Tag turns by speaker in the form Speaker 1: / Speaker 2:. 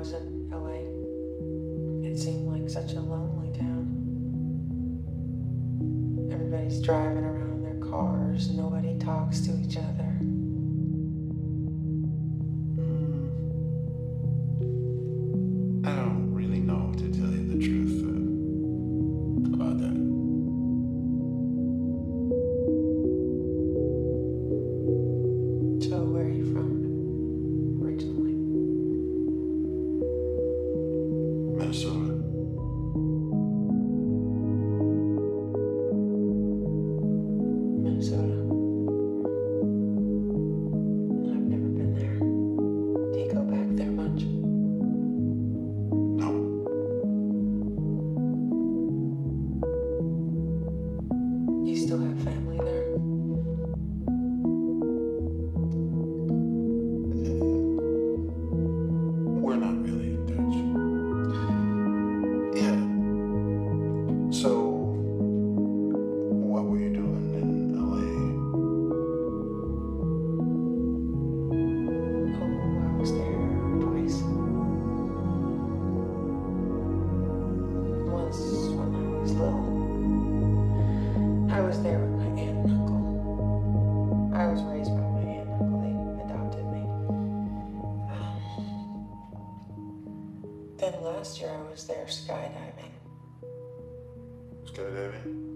Speaker 1: was in LA. It seemed like such a lonely town. Everybody's driving around in their cars, nobody talks to each other.
Speaker 2: I don't really know, to tell you the truth, about that.
Speaker 1: So where are you from originally?
Speaker 2: Minnesota.
Speaker 1: Minnesota. I've never been there. Do you go back there much?
Speaker 2: No.
Speaker 1: You still have family there?
Speaker 2: We're not really in touch. Yeah. So, what were you doing in LA?
Speaker 1: Oh, I was there twice. Once when I was little. I was there with my aunt and uncle. I was raised by my aunt and uncle. They adopted me. Then last year I was there skydiving.
Speaker 2: Skydiving?